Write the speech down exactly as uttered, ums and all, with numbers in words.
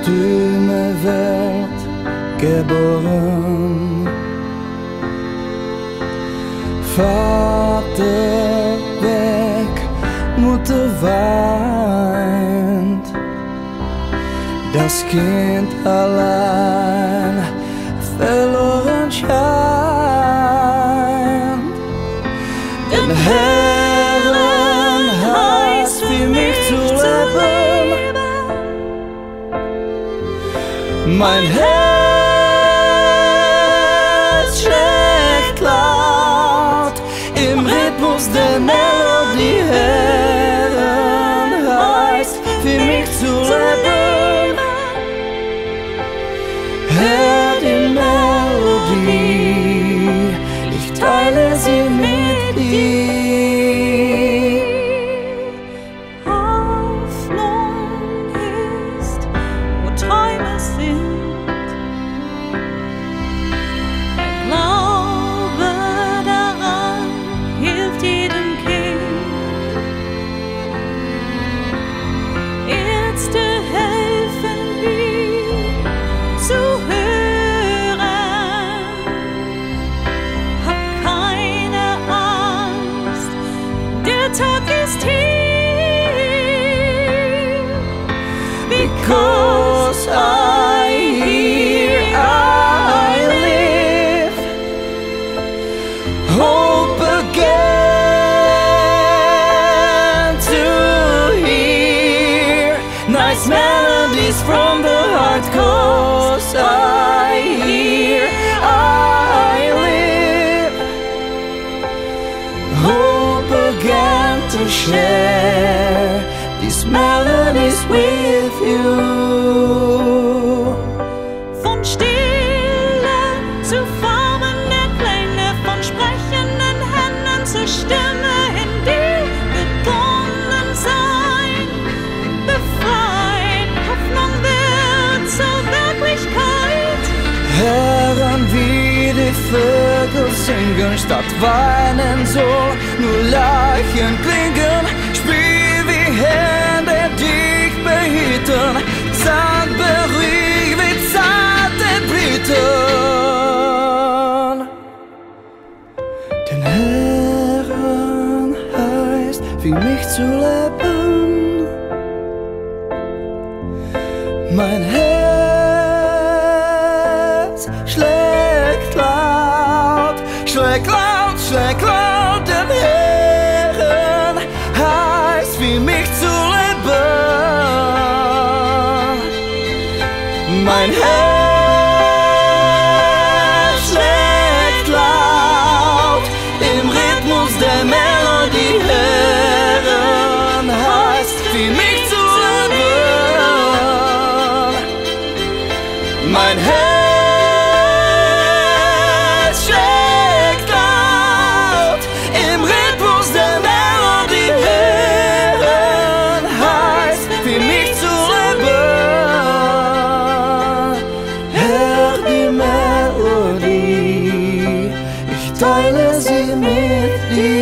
Kostüme wird geboren. Vater weg, Mutter weint, das Kind allein verloren scheint. Den Herren heißt für mich zu leben, mein Herz schlägt laut im Rhythmus der Melodie. Herren heißt für mich zu leben, hör die Melodie, ich teile sie mit dir. Hoffnung ist, wo Träume sind. Der Glaube daran hilft jedem Kind. Ärzte helfen dir zu hören. Hab keine Angst, der Tag ist hier. Because I hear, I live, hope again to hear nice melodies from the heart. Cause I hear, I live, hope again to share these melodies with you. Von Stille zu Formen der Klänge, von sprechenden Händen zur Stimme, in die gebunden sein, befreit. Hoffnung wird zur Wirklichkeit. Hören wie die Vögel singen, statt weinen soll nur Leichen klingen. Spiel wie Hände dich behüten, sag beruhig wie zarte Blüten. Den Herren heißt für mich zu leben, mein Herz schlägt laut, schlägt laut, schlägt laut. Den Herren heißt für mich zu leben, mein Herz schlägt laut im Rhythmus der Melodie. Herren heißt für mich zu leben, mein Herz schlägt laut im Rhythmus der Melodie. Herren heißt für mich zu leben, hör die Melodie, ich teile sie mit dir.